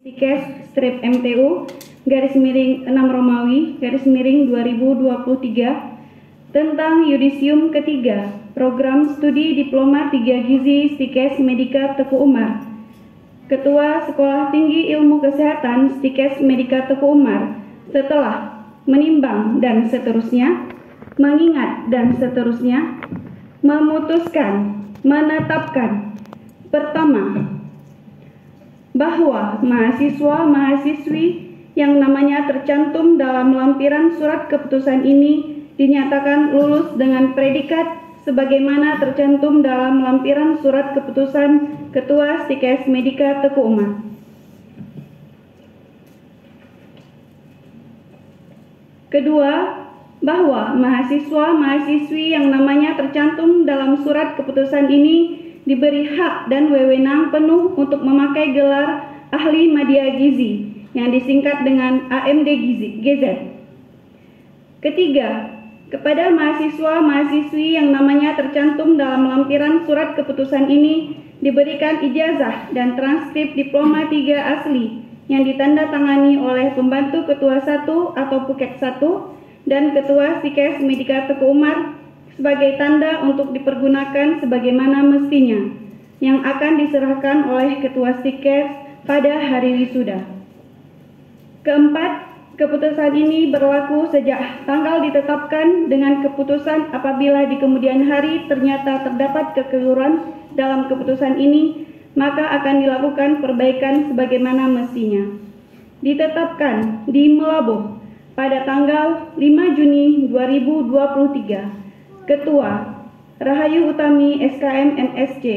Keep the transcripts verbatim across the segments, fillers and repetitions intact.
Stikes strip M T U garis miring enam Romawi garis miring dua ribu dua puluh tiga tentang yudisium ketiga program studi diploma tiga gizi Stikes Medika Teku Umar. Ketua Sekolah Tinggi Ilmu Kesehatan Stikes Medika Teku Umar setelah menimbang dan seterusnya, mengingat dan seterusnya, memutuskan, menetapkan pertama, bahwa mahasiswa-mahasiswi yang namanya tercantum dalam lampiran surat keputusan ini dinyatakan lulus dengan predikat sebagaimana tercantum dalam lampiran surat keputusan Ketua Stikes Medika Teku Umar. Kedua, bahwa mahasiswa-mahasiswi yang namanya tercantum dalam surat keputusan ini diberi hak dan wewenang penuh untuk memakai gelar ahli media gizi yang disingkat dengan A M D G Z. Ketiga, kepada mahasiswa-mahasiswi yang namanya tercantum dalam lampiran surat keputusan ini diberikan ijazah dan transkrip diploma tiga asli yang ditandatangani oleh pembantu ketua satu atau Puket satu dan ketua Stikes Medika Teku Umar sebagai tanda untuk dipergunakan sebagaimana mestinya yang akan diserahkan oleh ketua Stikes pada hari wisuda. Keempat, keputusan ini berlaku sejak tanggal ditetapkan dengan keputusan apabila di kemudian hari ternyata terdapat kekeliruan dalam keputusan ini, maka akan dilakukan perbaikan sebagaimana mestinya. Ditetapkan di Melabuh pada tanggal lima Juni dua ribu dua puluh tiga. Ketua Rahayu Utami S K M M S C.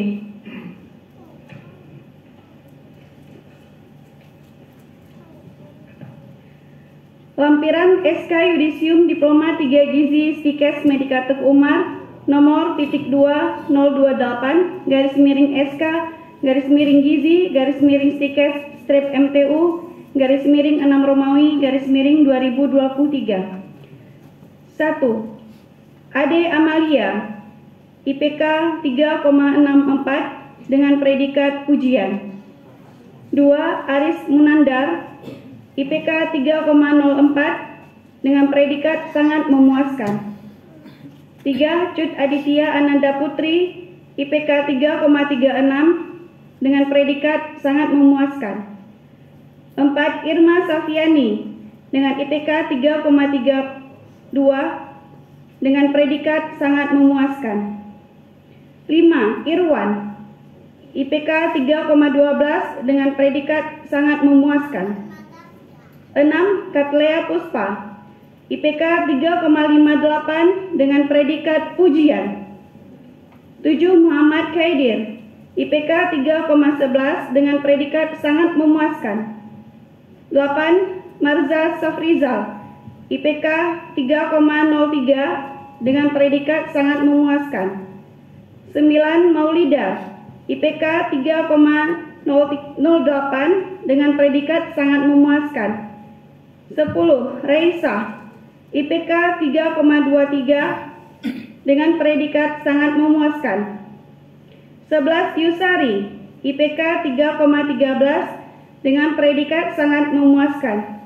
Lampiran S K Yudisium Diploma tiga Gizi Stikes Medika Teku Umar nomor titik dua nol dua delapan garis miring S K garis miring Gizi garis miring Stikes strip M T U garis miring enam Romawi garis miring dua ribu dua puluh tiga. satu. Ade Amalia, I P K tiga koma enam empat dengan predikat pujian. dua. Aris Munandar, I P K tiga koma nol empat dengan predikat sangat memuaskan. tiga. Cut Aditya Ananda Putri, I P K tiga koma tiga enam dengan predikat sangat memuaskan. empat. Irma Safiani dengan I P K tiga koma tiga dua dengan predikat sangat memuaskan. lima. Irwan, I P K tiga koma satu dua dengan predikat sangat memuaskan. enam. Katlea Puspa, I P K tiga koma lima delapan dengan predikat pujian. tujuh. Muhammad Khaidir, I P K tiga koma sebelas dengan predikat sangat memuaskan. delapan. Marza Safrizal, I P K tiga koma nol tiga dengan predikat sangat memuaskan. sembilan. Maulida, I P K tiga koma nol delapan dengan predikat sangat memuaskan. sepuluh. Reisa, I P K tiga koma dua tiga dengan predikat sangat memuaskan. sebelas. Yusari, I P K tiga koma tiga belas dengan predikat sangat memuaskan.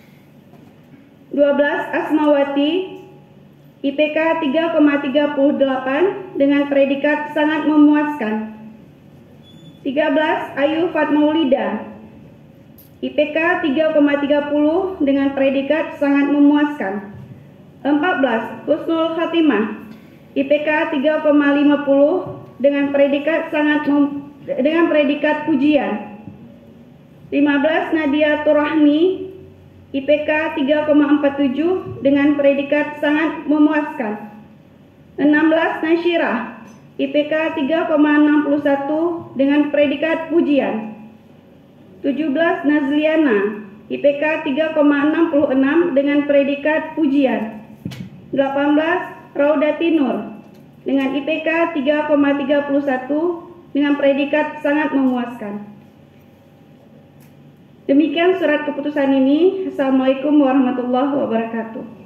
dua belas. Asmawati, I P K tiga koma tiga delapan dengan predikat sangat memuaskan. tiga belas. Ayu Fatmaulida, I P K tiga koma tiga nol dengan predikat sangat memuaskan. empat belas. Husnul Khatimah, I P K tiga koma lima nol dengan predikat sangat mem dengan predikat pujian. lima belas. Nadia Turahmi, I P K tiga koma empat tujuh dengan predikat sangat memuaskan. enam belas. Nasyirah, I P K tiga koma enam satu dengan predikat pujian. tujuh belas. Nazliana, I P K tiga koma enam enam dengan predikat pujian. delapan belas. Raudati Nur dengan I P K tiga koma tiga satu dengan predikat sangat memuaskan. Demikian surat keputusan ini. Assalamualaikum warahmatullahi wabarakatuh.